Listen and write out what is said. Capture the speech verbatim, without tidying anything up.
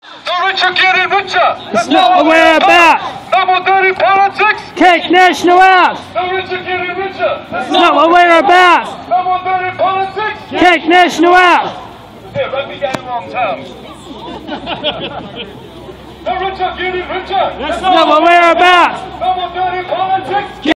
The rich are getting richer. It's not what we're about. No more dirty politics. Take national wealth. The rich are getting richer. It's not what we're about. No more dirty politics. Take national wealth. Here, let me get it wrong terms. The rich are getting richer. That's not what we're about. No more dirty politics.